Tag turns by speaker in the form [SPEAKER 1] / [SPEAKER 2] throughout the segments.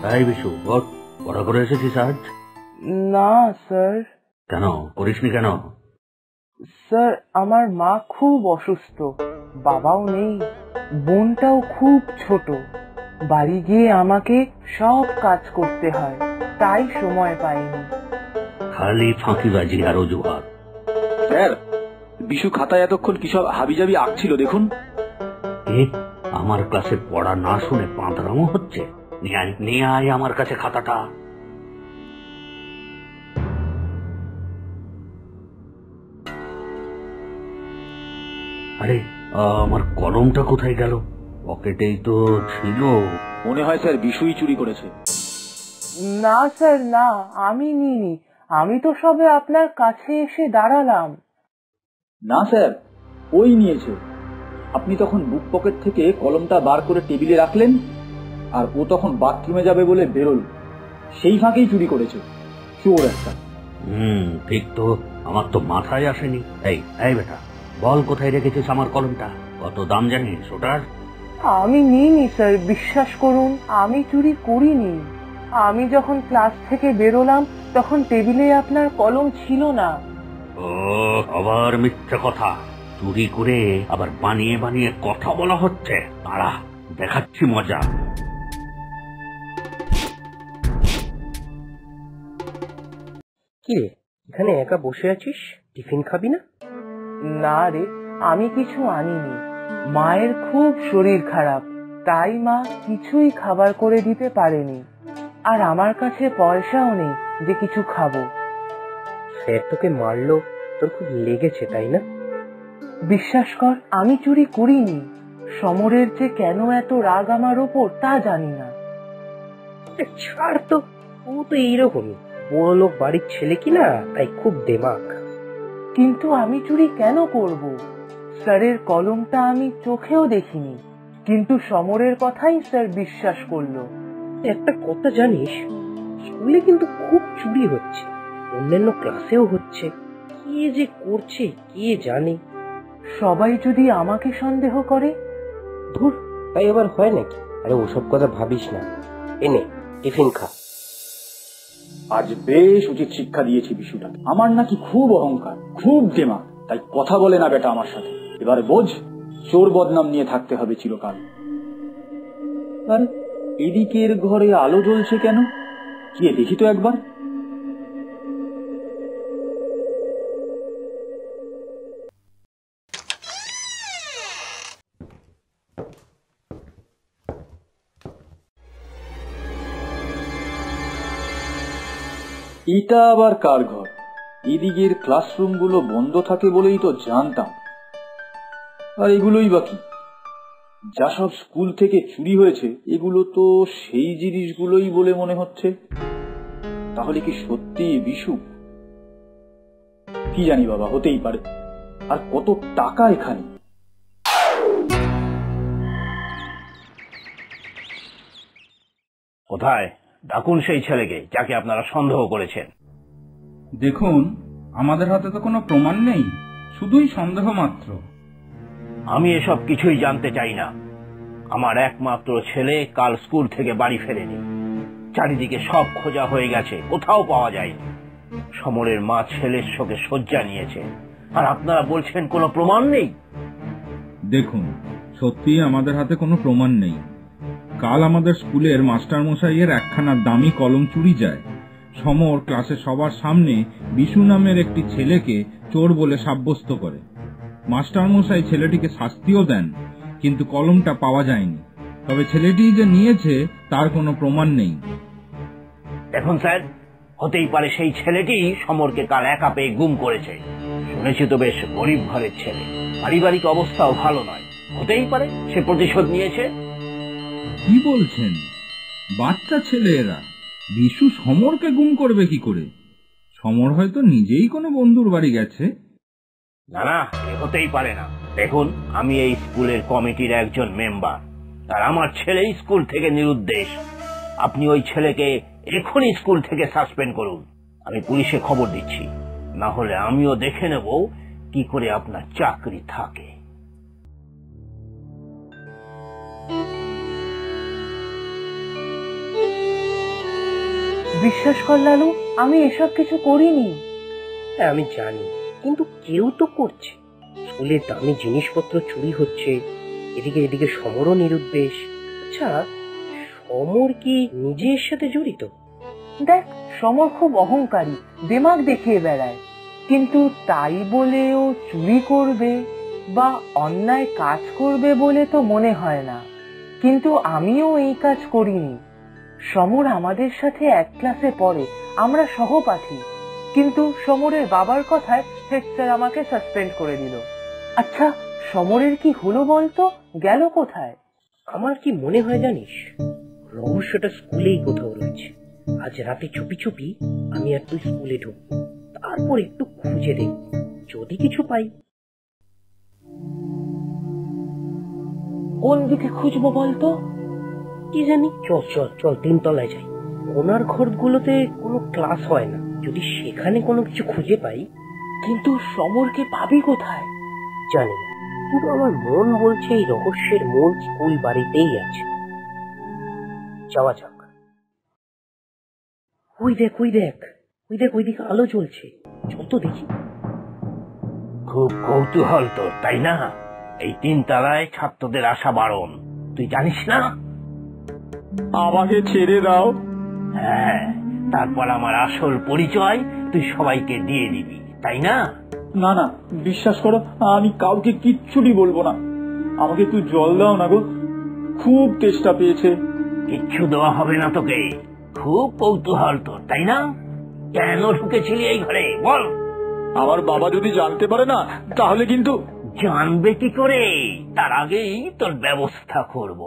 [SPEAKER 1] এই বিশু, ওঠ, পড়া করে এসেছিস আজ?
[SPEAKER 2] না স্যার।
[SPEAKER 1] কেন করিসনি কেন?
[SPEAKER 2] স্যার, আমার মা খুব অসুস্থ, বাবাও নেই, বোনটাও খুব ছোট, বাড়ি গিয়ে আমাকে সব কাজ করতে হয়, তাই সময় পাইনি।
[SPEAKER 1] খালি ফাঁকিবাজি আর অজুহাত।
[SPEAKER 3] স্যার, বিশু খাতায় এতক্ষণ কি সব হাবিজাবি আঁকছিল দেখুন।
[SPEAKER 1] আমার ক্লাসে পড়া না শুনে পাঁতরামো হচ্ছে। নিয়ে আয় আমার কাছে খাতাটা। আরে, আমার কলমটা কোথায় গেল? পকেটেই তো ছিল।
[SPEAKER 3] মনে হয় স্যার বিশুই চুরি করেছে।
[SPEAKER 2] না স্যার, না, আমি নিইনি, আমি তো সবে আপনার কাছে এসে দাঁড়ালাম।
[SPEAKER 3] না স্যার, ওই নিয়েছে। আপনি তখন বুক পকেট থেকে কলমটা বার করে টেবিলে রাখলেন, আর ও তখন বাথরুমে যাবে বলে বেরোল, সেই ফাঁকেই চুরি করেছে। চোর একটা।
[SPEAKER 1] ঠিক তো, আমার তো মাথায় আসেনি। এই বেটা, বল কোথায় রেখেছিস আমার কলমটা? কত দাম জানিস ওটার?
[SPEAKER 2] আমি নিইনি স্যার, বিশ্বাস করুন, আমি চুরি করিনি। আমি যখন ক্লাস থেকে বেরোলাম তখন টেবিলে আপনার কলম ছিল না।
[SPEAKER 1] ও, আবার মিথ্যে কথা। চুরি করে আবার বানিয়ে বানিয়ে কথা বলা হচ্ছে। দাঁড়া, দেখাচ্ছি মজা।
[SPEAKER 4] কিরে, এখানে একা বসে আছিস? টিফিন খাবি না?
[SPEAKER 2] না রে, আমি কিছু আনিনি, মায়ের খুব শরীর খারাপ, তাই মা কিছুই খাবার করে দিতে পারেনি, আর আমার কাছে পয়সাও নেই যে কিছু খাবো।
[SPEAKER 4] স্যার তোকে মারলো, তোর খুব লেগেছে তাই না?
[SPEAKER 2] বিশ্বাস কর, আমি চুরি করিনি। সমরের যে কেন এত রাগ আমার ওপর তা জানি না।
[SPEAKER 4] ছাড় তো, ও তো এইরকমই, বড় লোক বাড়ির ছেলে কিনা, তাই খুব দেমাক।
[SPEAKER 2] কিন্তু আমি চুরি কেন করব? স্যারের কলমটা আমি চোখেও দেখিনি, কিন্তু সমরের কথাই স্যার বিশ্বাস করলো।
[SPEAKER 4] একটা কথা জানিস, স্কুলে কিন্তু খুব চুরি হচ্ছে, অন্যান্য ক্লাসেও হচ্ছে। কে যে করছে কে জানে।
[SPEAKER 2] সবাই যদি আমাকে সন্দেহ করে?
[SPEAKER 4] ধুর, তাই আবার হয় নাকি? আরে ওসব কথা ভাবিস না, এনে টিফিন খা।
[SPEAKER 3] আজ বেশ উচিত শিক্ষা দিয়েছি বিশুটাকে। আমার নাকি খুব অহংকার, খুব দেমাক, তাই কথা বলে না বেটা আমার সাথে। এবার বোঝ, চোর বদনাম নিয়ে থাকতে হবে চিরকাল। আর এদিকের ঘরে আলো জ্বলছে কেন? কি দেখি তো একবার। এটা আবার কার ঘর? এদিকের ক্লাসরুমগুলো বন্ধ থাকে বলেই তো জানতাম। আর এগুলোই বাকি, যা সব স্কুল থেকে চুরি হয়েছে, এগুলো তো সেই জিনিসগুলোই বলে মনে হচ্ছে। তাহলে কি সত্যি বিশু? কি জানি বাবা, হতেই পারে। আর কত টাকা এখানে!
[SPEAKER 5] কোথায়? ডাকুন সেই ছেলেকে যাকে আপনারা সন্দেহ করেছেন।
[SPEAKER 6] দেখুন, আমাদের হাতে তো কোনো প্রমাণ নেই, শুধুই সন্দেহ মাত্র।
[SPEAKER 5] আমি এসব কিছুই জানতে চাই না। আমার একমাত্র ছেলে কাল স্কুল থেকে বাড়ি ফেরেনি। চারিদিকে সব খোঁজা হয়ে গেছে, কোথাও পাওয়া যায়নি। সমরের মা ছেলের শোকে শয্যা নিয়েছে, আর আপনারা বলছেন কোনো প্রমাণ নেই।
[SPEAKER 6] দেখুন, সত্যি আমাদের হাতে কোনো প্রমাণ নেই। কাল আমাদের স্কুলের মাস্টারমশাইয়ের একখানা দামি কলম চুরি যায়। সমর ক্লাসে সবার সামনে বিশু নামের একটি ছেলেকে চোর বলে সাব্যস্ত করে। মাস্টারমশাই ছেলেটিকে শাস্তিও দেন, কিন্তু কলমটা পাওয়া যায়নি। তবে ছেলেটি যে নিয়েছে তার কোনো প্রমাণ নেই।
[SPEAKER 5] এখন স্যার, হতেই পারে সেই ছেলেটি সমরকে কাল একা পেয়ে গুম করেছে। শুনেছি তো বেশ গরিব ঘরের ছেলে, পারিবারিক অবস্থাও ভালো নয়। হতেই পারে সে প্রতিশোধ নিয়েছে।
[SPEAKER 6] কি বলছেন? বাচ্চা ছেলে এরা, বিশু সমরকে গুম করবে কি করে? সমর হয়তো নিজেই কোনো বন্ধুর বাড়ি গেছে।
[SPEAKER 5] না না, এ হতেই পারে না। দেখুন, আমি এই স্কুলের কমিটির একজন মেম্বার, আর আমার ছেলে স্কুল থেকে নিরুদ্দেশ। আপনি ওই ছেলেকে এখনই স্কুল থেকে সাসপেন্ড করুন। আমি পুলিশে খবর দিচ্ছি, না হলে আমিও দেখে নেব কি করে আপনার চাকরি থাকে।
[SPEAKER 2] বিশ্বাস কর লালু, আমি এসব কিছু করিনি।
[SPEAKER 4] হ্যাঁ আমি জানি, কিন্তু কেউ তো করছে। স্কুলের দামি জিনিসপত্র চুরি হচ্ছে, এদিকে এদিকে সমরও নিরুদ্দেশ। আচ্ছা, সমর কি নিজের সাথে জড়িত?
[SPEAKER 2] দেখ, সমর খুব অহংকারী, দিমাগ দেখিয়ে বেড়ায়, কিন্তু তাই বলে ও চুরি করবে বা অন্যায় কাজ করবে বলে তো মনে হয় না। কিন্তু আমিও এই কাজ করিনি। সমর আমাদের সাথে এক ক্লাসে পড়ে, আমরা সহপাঠী, কিন্তু সমরের বাবার কথায় হেড স্যার আমাকে সাসপেন্ড করে দিল। আচ্ছা, সমরের কি হলো বলতো, গেল কোথায়?
[SPEAKER 4] আমার কি মনে হয় জানিস, রহস্যটা স্কুলেই কোথাও রয়েছে। আজ রাতে চুপি চুপি আমি আর তুই স্কুলে ঢুকবো, তারপর একটু খুঁজে দেখব, যদি কিছু পাই।
[SPEAKER 2] কোন দিকে খুঁজবো বলতো?
[SPEAKER 4] কি জানি, চল চল চল, 3 তলায় যাই। ওনার ঘরগুলোতে কোনো ক্লাস হয় না, যদি সেখানে কোনো কিছু খুঁজে পাই।
[SPEAKER 2] কিন্তু সমরকে পাবি কোথায়?
[SPEAKER 4] জানি না, কিন্তু আমার মন বলছে এই রহস্যের মূল স্কুল বাড়িতেই আছে। যাওয়া যাক। ওই দেখ ওই দেখ ওই দেখ, ওইদিকে আলো জ্বলছে, চল তো দেখি।
[SPEAKER 5] খুব কৌতূহল তোর, তাই না? এই 3 তলায় ছাত্রদের আসা বারণ, তুই জানিস না?
[SPEAKER 3] আমাকে ছেড়ে দাও।
[SPEAKER 5] হ্যাঁ, তারপর আমার আসল পরিচয় তুই সবাইকে দিয়ে দিবি, তাই না?
[SPEAKER 3] না না, বিশ্বাস করো, আমি কাউকে কিচ্ছুটি বলবো না। আমাকে একটু জল দাও না গো, খুব তেষ্টা পেয়েছে।
[SPEAKER 5] কিচ্ছু দেওয়া হবে না তোকে। খুব কৌতূহল তোর, তাই না? কেন ঢুকেছিলি এই ঘরে বল?
[SPEAKER 3] আমার বাবা যদি জানতে পারে না, তাহলে কিন্তু।
[SPEAKER 5] জানবে কি করে? তার আগেই তোর ব্যবস্থা করব।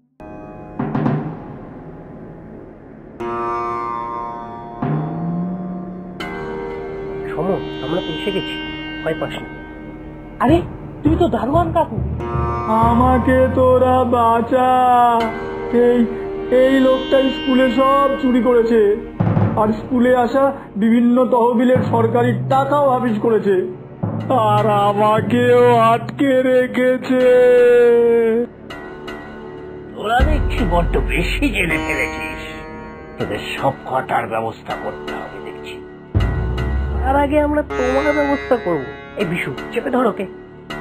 [SPEAKER 4] সমর, আমরা তো এসে গেছি, ভয় পাস না।
[SPEAKER 2] আরে, তুমি তো দারোয়ান কাকু।
[SPEAKER 3] আমাকে তোরা বাঁচা। এই লোকটাই স্কুলে সব চুরি করেছে, আর স্কুলে আসা বিভিন্ন তহবিলের সরকারি টাকাও হাফিজ করেছে, আর আমাকেও আটকে রেখেছে।
[SPEAKER 5] তোরা দেখছি বড্ড বেশি জেনে ফেলেছিস। তোদের সব কটার ব্যবস্থা করতে হবে দেখছি।
[SPEAKER 4] তার আগে আমরা তোমার ব্যবস্থা করব। এই বিশু, চেপে ধর ওকে।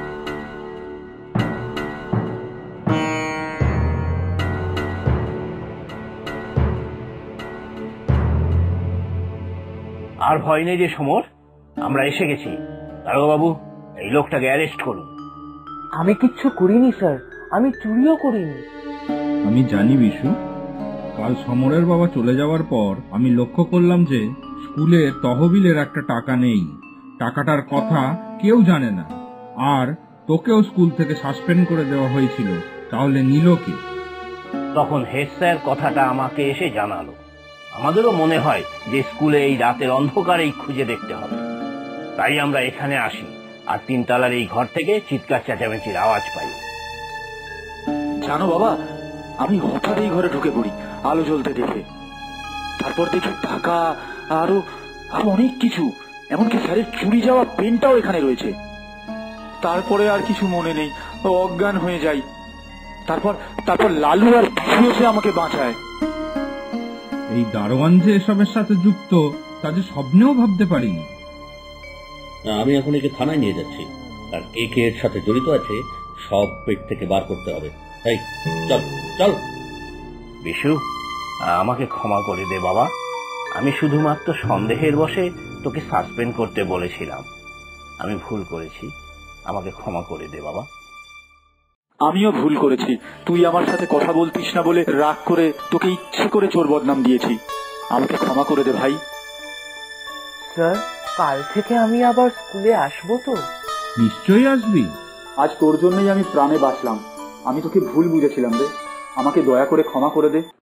[SPEAKER 5] আর ভয় নেই যে সমর, আমরা এসে গেছি। দারোগাবাবু, এই লোকটাকে অ্যারেস্ট করুন।
[SPEAKER 2] আমি কিচ্ছু করিনি স্যার, আমি চুরিও করিনি।
[SPEAKER 6] আমি জানি বিশু, কাল সমরের বাবা চলে যাওয়ার পর আমি লক্ষ্য করলাম যে স্কুলে তহবিলের একটা টাকা নেই। টাকাটার কথা কেউ জানে না, আর তোকেও স্কুল থেকে সাসপেন্ড করে দেওয়া হয়েছিল। তাহলে নিল কে?
[SPEAKER 5] তখন হেড স্যার কথাটা আমাকে এসে জানালো। আমাদেরও মনে হয় যে স্কুলে এই রাতের অন্ধকারেই খুঁজে দেখতে হবে, তাই আমরা এখানে আসি, আর 3 তলার এই ঘর থেকে চিৎকার চেঁচামেচির আওয়াজ পাই।
[SPEAKER 3] জানো বাবা, আমি হঠাৎ এই ঘরে ঢুকে পড়ি আলো জ্বলতে দেখে। তারপর দেখি টাকা আরো অনেক কিছু, এমনকি স্যারের চুরি যাওয়া পেনটাও এখানে রয়েছে। তারপরে আর কিছু মনে নেই, অজ্ঞান হয়ে যাই। তারপর লালু আর বিশু এসে আমাকে বাঁচায়।
[SPEAKER 6] এই দারোয়ান যে এসবের সাথে যুক্ত তা যে স্বপ্নেও ভাবতে পারিনি।
[SPEAKER 1] আমি এখন একে থানায় নিয়ে যাচ্ছি, আর একে এর সাথে জড়িত আছে সব পেট থেকে বার করতে হবে। এই চল চল।
[SPEAKER 5] বিশু, আমাকে ক্ষমা করে দে বাবা। আমি শুধুমাত্র সন্দেহের বশে তোকে সাসপেন্ড করতে বলেছিলাম। আমি ভুল করেছি, আমাকে ক্ষমা করে দে বাবা।
[SPEAKER 3] আমিও ভুল করেছি, তুই আমার সাথে কথা বলতিস না বলে রাগ করে তোকে ইচ্ছে করে চোর বদনাম দিয়েছি। আমাকে ক্ষমা করে দে ভাই।
[SPEAKER 2] স্যার, কাল থেকে আমি আবার স্কুলে আসবো তো?
[SPEAKER 6] নিশ্চয়ই আসবি।
[SPEAKER 3] আজ তোর জন্যই আমি প্রাণে বাঁচলাম। আমি তোকে ভুল বুঝেছিলাম রে, আমাকে দয়া করে ক্ষমা করে দে।